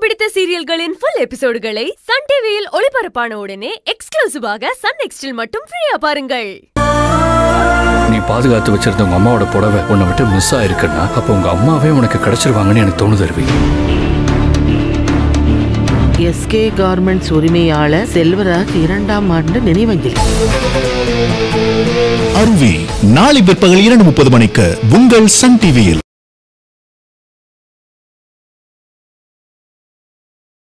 பிடித்த சீரியல்களின் full எபிசோடுகளை Sun டிவியில் ஒளிபரப்பான உடனே எக்ஸ்க்ளூசிவாக சன் நெக்ஸ்டில் மட்டும் ஃப்ரீயா பாருங்கள். நீ பாதுகாத்து வச்சிருந்த உங்க அம்மாவோட புடவை உன்னை விட்டு மிஸ் ஆயிருக்குன்னா அப்ப உங்க அம்மாவே உனக்கு கிடைச்சிருவாங்கன்னு எனக்கு தோணுது. எஸ்கே கார்மெண்ட்ஸ் உரிமையாளர் செல்வராஜ் 2ஆம் ஆண்டு நினைவஞ்சலி. அருவி நாளை பிற்பகல் 2:30 மணிக்கு உங்கள் சன் டிவியில்.